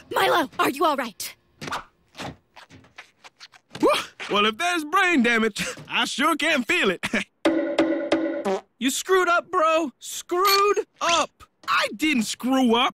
Milo, are you all right? Well, if there's brain damage, I sure can feel it. You screwed up, bro. Screwed up. I didn't screw up.